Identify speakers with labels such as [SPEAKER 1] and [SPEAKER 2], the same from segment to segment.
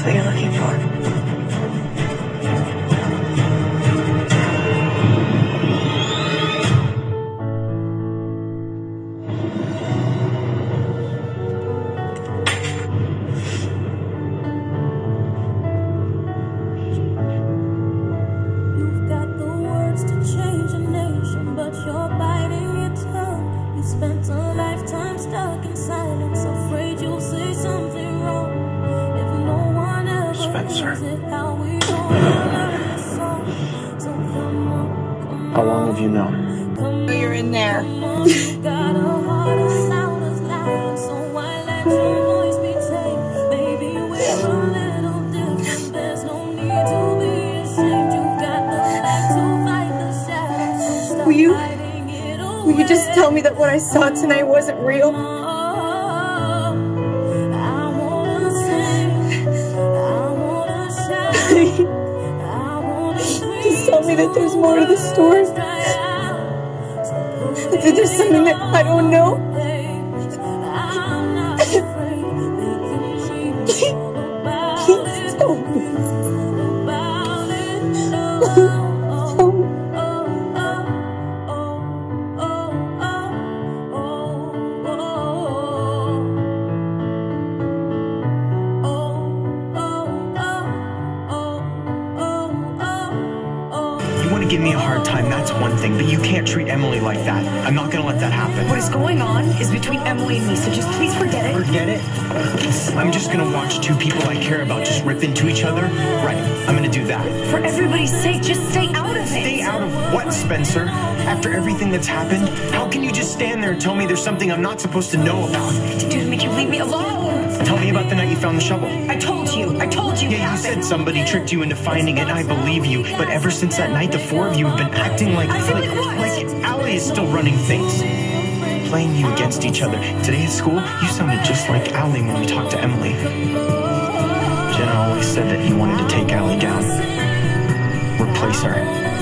[SPEAKER 1] that's what you're looking for.
[SPEAKER 2] You've got the words to change a nation, but you're biting your tongue. You spent a lifetime stuck in silence, afraid you'll say something wrong. If no one ever
[SPEAKER 3] Spencer.
[SPEAKER 2] hears it, how we gonna learn this song? So come on,
[SPEAKER 3] How long have you known?
[SPEAKER 4] You're in there.
[SPEAKER 2] you've got a heart as loud as lion, so why let your voice be tamed? Baby, we're a little different, there's no need to be ashamed. You've got the light to fight the shadows, so stop hiding it away.
[SPEAKER 4] Will you just tell me that what I saw tonight wasn't real?
[SPEAKER 2] I wanna sing, I wanna shout, I wanna
[SPEAKER 4] Just tell me that there's more to the story. That there's something that I don't know. Please tell me.
[SPEAKER 3] You want to give me a hard time, that's one thing, but you can't treat Emily like that. I'm not gonna let that happen.
[SPEAKER 1] What is going on is between Emily and me, so just please forget it.
[SPEAKER 3] Forget it? I'm just gonna watch two people I care about just rip into each other? Right, I'm gonna do that.
[SPEAKER 1] For everybody's sake, just stay out of it.
[SPEAKER 3] Stay out of what, Spencer? After everything that's happened, how can you just stand there and tell me there's something I'm not supposed to know about?
[SPEAKER 1] To do to make you leave me alone.
[SPEAKER 3] Tell me about the night you found the shovel.
[SPEAKER 1] I told you
[SPEAKER 3] Yeah, you
[SPEAKER 1] happened.
[SPEAKER 3] said somebody tricked you into finding it, and I believe you. But ever since that night, the four of you have been acting like Allie is still running things. Playing you against each other. Today at school, you sounded just like Allie when we talked to Emily. Jenna always said that you wanted to take Allie down. Replace her.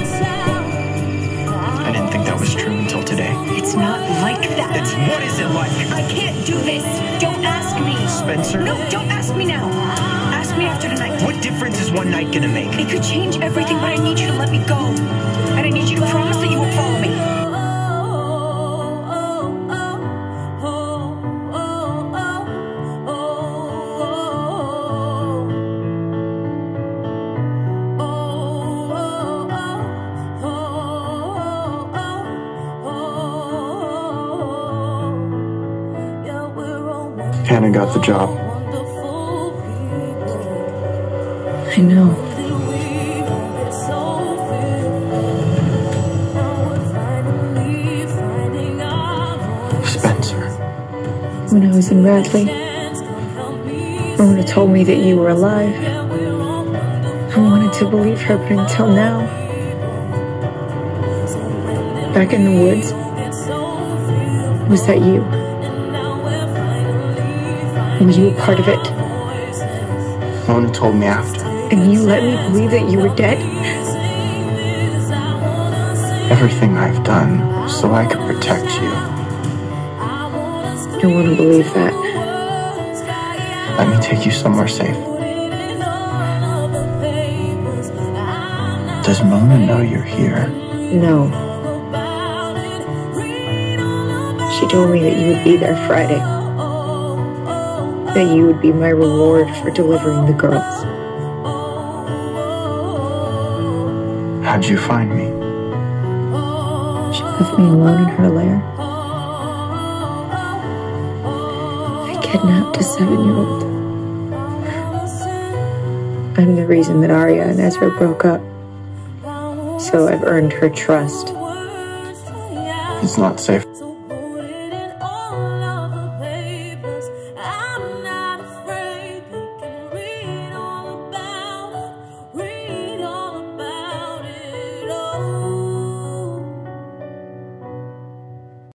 [SPEAKER 3] I didn't think that was true until today.
[SPEAKER 1] It's not like that.
[SPEAKER 3] What is it like?
[SPEAKER 1] I can't do this. Don't ask me.
[SPEAKER 3] Spencer?
[SPEAKER 1] No, don't ask me now. Ask me after tonight.
[SPEAKER 3] What difference is one night gonna make?
[SPEAKER 1] It could change everything, but I need you to let me go. And I need you to promise that you won't follow me.
[SPEAKER 3] Hannah got the job.
[SPEAKER 4] I know.
[SPEAKER 3] Spencer.
[SPEAKER 4] When I was in Radley, Mona told me that you were alive. I wanted to believe her, but until now, back in the woods, was that you? Were you a part of it?
[SPEAKER 3] Mona told me after.
[SPEAKER 4] And you let me believe that you were dead?
[SPEAKER 3] Everything I've done so I could protect you.
[SPEAKER 4] I don't want to believe that.
[SPEAKER 3] Let me take you somewhere safe. Does Mona know you're here?
[SPEAKER 4] No. She told me that you would be there Friday. That you would be my reward for delivering the girls.
[SPEAKER 3] How'd you find me?
[SPEAKER 4] She left me alone in her lair. I kidnapped a 7-year-old. I'm the reason that Arya and Ezra broke up. So I've earned her trust.
[SPEAKER 3] It's not safe.